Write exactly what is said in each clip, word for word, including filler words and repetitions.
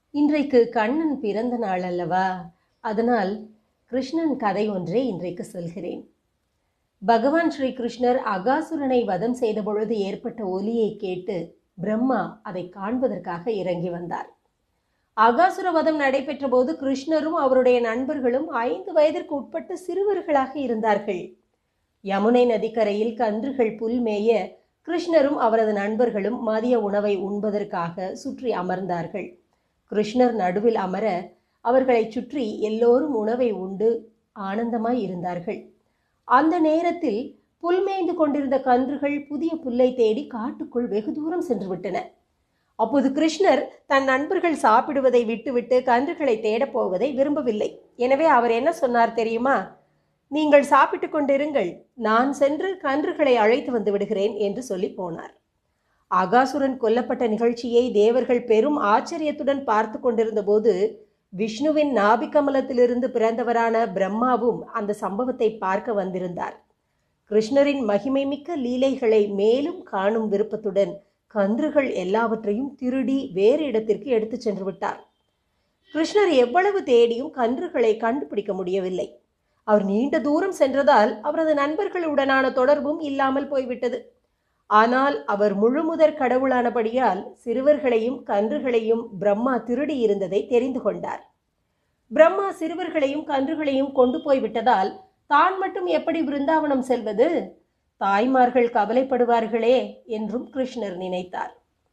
இன்றைக்கு கண்ணன் பிறந்த நாள் அல்லவா? அதனால் கிருஷ்ணன் கதை ஒன்றை இன்றைக்கு சொல்கிறேன். பகவான் ஸ்ரீ கிருஷ்ணர் அகாசுரனை வதம் செய்த பொழுது ஏற்பட்ட ஒலியை கேட்டு பிரம்மா அதை காண்பதற்காக இறங்கி வந்தார். அகாசுர வதம் நடைபெற்ற போது கிருஷ்ணரும் அவருடைய நண்பர்களும் ஐந்து வயதிற்கு உட்பட்ட சிறுவர்களாக இருந்தார்கள். யமுனை நதிக்கரையில் கன்றுகள் புல் மேய கிருஷ்ணரும் அவரது நண்பர்களும் மதிய உணவை உண்பதற்காக சுற்றி அமர்ந்தார்கள். கிருஷ்ணர் நடுவில் அமர அவர்களை சுற்றி எல்லோரும் உணவை உண்டு ஆனந்தமாய் இருந்தார்கள். அந்த நேரத்தில் புல் மேய்ந்து கொண்டிருந்த கன்றுகள் புதிய புல்லை தேடி காட்டுக்குள் வெகு தூரம் சென்று விட்டன. அப்போது கிருஷ்ணர் தன் நண்பர்கள் சாப்பிடுவதை விட்டுவிட்டு கன்றுகளை தேடப் போவதை விரும்பவில்லை. எனவே அவர் என்ன சொன்னார் தெரியுமா? நீங்கள் சாப்பிட்டு கொண்டிருங்கள், நான் சென்று கன்றுகளை அழைத்து வந்து விடுகிறேன் என்று சொல்லி போனார். அகாசுரன் கொல்லப்பட்ட நிகழ்ச்சியை தேவர்கள் பெரும் ஆச்சரியத்துடன் பார்த்து கொண்டிருந்த போது விஷ்ணுவின் நாபிகமலத்திலிருந்து பிறந்தவரான பிரம்மாவும் அந்த சம்பவத்தை பார்க்க வந்திருந்தார். கிருஷ்ணரின் மகிமை மிக்க லீலைகளை மேலும் காணும் விருப்பத்துடன் கன்றுகள் எல்லாவற்றையும் திருடி வேறு இடத்திற்கு எடுத்து சென்று விட்டார். கிருஷ்ணர் எவ்வளவு தேடியும் கன்றுகளை கண்டுபிடிக்க முடியவில்லை. அவர் நீண்ட தூரம் சென்றதால் அவரது நண்பர்களுடனான தொடர்பும் இல்லாமல் போய்விட்டது. ஆனால் அவர் முழுமுதற் கடவுளானபடியால் சிறுவர்களையும் கன்றுகளையும் பிரம்மா திருடி இருந்ததை தெரிந்து கொண்டார். பிரம்மா சிறுவர்களையும் கன்றுகளையும் கொண்டு போய்விட்டதால் தான் மட்டும் எப்படி பிருந்தாவனம் செல்வது? தாய்மார்கள் கவலைப்படுவார்களே என்றும் கிருஷ்ணர் நினைத்தார்.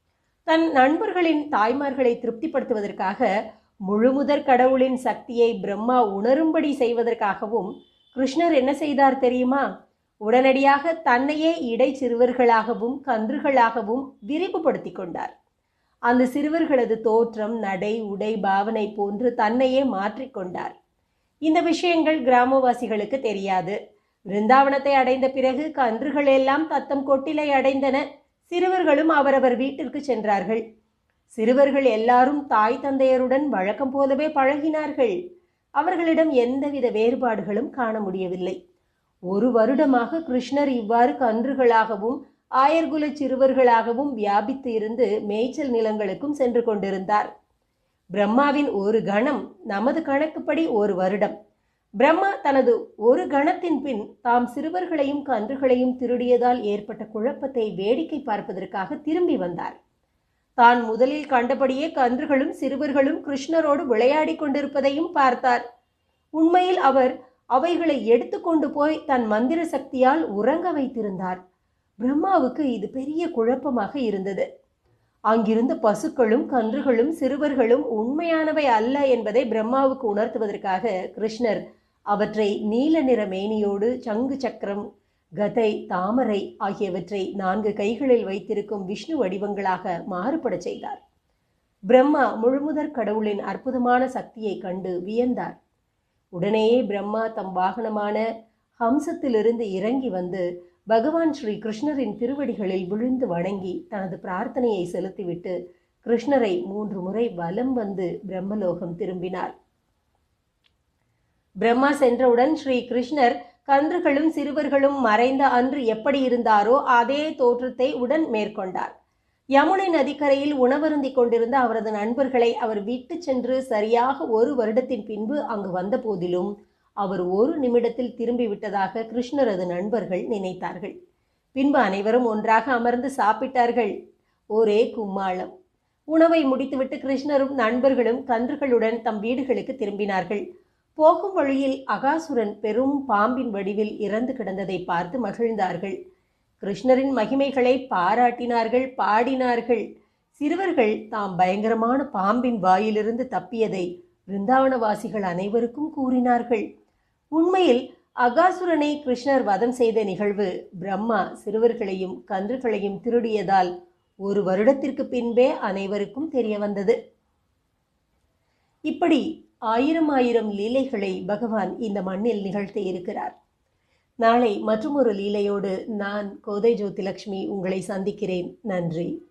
தன் நண்பர்களின் தாய்மார்களை திருப்திப்படுத்துவதற்காக முழுமுதற் கடவுளின் சக்தியை பிரம்மா உணரும்படி செய்வதற்காகவும் கிருஷ்ணர் என்ன செய்தார் தெரியுமா? உடனடியாக தன்னையே இடை சிறுவர்களாகவும் கன்றுகளாகவும் விரிவுபடுத்தி கொண்டார். அந்த சிறுவர்களது தோற்றம், நடை, உடை, பாவனை போன்று தன்னையே மாற்றிக்கொண்டார். இந்த விஷயங்கள் கிராமவாசிகளுக்கு தெரியாது. பிருந்தாவனத்தை அடைந்த பிறகு கன்றுகள் எல்லாம் தத்தம் கொட்டிலை அடைந்தன. சிறுவர்களும் அவரவர் வீட்டிற்கு சென்றார்கள். சிறுவர்கள் எல்லாரும் தாய் தந்தையருடன் வழக்கம் போலவே பழகினார்கள். அவர்களிடம் எந்தவித வேறுபாடுகளும் காண முடியவில்லை. ஒரு வருடமாக கிருஷ்ணர் இவ்வாறு கன்றுகளாகவும் ஆயர்குல சிறுவர்களாகவும் வியாபித்து இருந்து மேய்ச்சல் நிலங்களுக்கும் சென்று கொண்டிருந்தார். பிரம்மாவின் ஒரு கணம் நமது கணக்குப்படி ஒரு வருடம். பிரம்மா தனது ஒரு கணத்தின் பின் தாம் சிறுவர்களையும் கன்றுகளையும் திருடியதால் ஏற்பட்ட குழப்பத்தை வேடிக்கை பார்ப்பதற்காக திரும்பி வந்தார். தான் முதலில் கண்டபடியே கன்றுகளும் சிறுவர்களும் கிருஷ்ணரோடு விளையாடி கொண்டிருப்பதையும் பார்த்தார். உண்மையில் அவர் அவைகளை எடுத்துக்கொண்டு போய் தன் மந்திர சக்தியால் உறங்க வைத்திருந்தார். பிரம்மாவுக்கு இது பெரிய குழப்பமாக இருந்தது. அங்கிருந்த பசுக்களும் கன்றுகளும் சிறுவர்களும் உண்மையானவை அல்ல என்பதை பிரம்மாவுக்கு உணர்த்துவதற்காக கிருஷ்ணர் அவற்றை நீல நிற மேனியோடு சங்கு சக்கரம், கதை, தாமரை ஆகியவற்றை நான்கு கைகளில் வைத்திருக்கும் விஷ்ணு வடிவங்களாக மாறுபட செய்தார். பிரம்மா முழுமுதற் கடவுளின் அற்புதமான சக்தியை கண்டு வியந்தார். உடனேயே பிரம்மா தம் வாகனமான ஹம்சத்திலிருந்து இறங்கி வந்து பகவான் ஸ்ரீ கிருஷ்ணரின் திருவடிகளில் விழுந்து வணங்கி தனது பிரார்த்தனையை செலுத்திவிட்டு கிருஷ்ணரை மூன்று முறை வலம் வந்து பிரம்மலோகம் திரும்பினார். பிரம்மா சென்றவுடன் ஸ்ரீ கிருஷ்ணர் கன்றுகளும் சிறுவர்களும் மறைந்த அன்று எப்படி இருந்தாரோ அதே தோற்றத்தை உடன் மேற்கொண்டார். யமுனை நதிக்கரையில் உணவருந்தி கொண்டிருந்த அவரது நண்பர்களை அவர் விட்டு சென்று சரியாக ஒரு வருடத்தின் பின்பு அங்கு வந்த போதிலும் அவர் ஒரு நிமிடத்தில் திரும்பி விட்டதாக கிருஷ்ணரது நண்பர்கள் நினைத்தார்கள். பின்பு அனைவரும் ஒன்றாக அமர்ந்து சாப்பிட்டார்கள். ஒரே கும்மாளம். உணவை முடித்துவிட்டு கிருஷ்ணரும் நண்பர்களும் கன்றுகளுடன் தம் வீடுகளுக்கு திரும்பினார்கள். போகும் வழியில் அகாசுரன் பெரும் பாம்பின் வடிவில் இறந்து கிடந்ததை பார்த்து மகிழ்ந்தார்கள். கிருஷ்ணரின் மகிமைகளை பாராட்டினார்கள், பாடினார்கள். சிறுவர்கள் தாம் பயங்கரமான பாம்பின் வாயிலிருந்து தப்பியதை பிருந்தாவனவாசிகள் அனைவருக்கும் கூறினார்கள். உண்மையில் அகாசுரனை கிருஷ்ணர் வதம் செய்த நிகழ்வு பிரம்மா சிறுவர்களையும் கன்றுகளையும் திருடியதால் ஒரு வருடத்திற்கு பின்பே அனைவருக்கும் தெரிய வந்தது. இப்படி ஆயிரம் ஆயிரம் லீலைகளை பகவான் இந்த மண்ணில் நிகழ்த்தி இருக்கிறார். நாளை மற்றொரு லீலையோடு நான் கோதை ஜோதிலட்சுமி உங்களை சந்திக்கிறேன். நன்றி.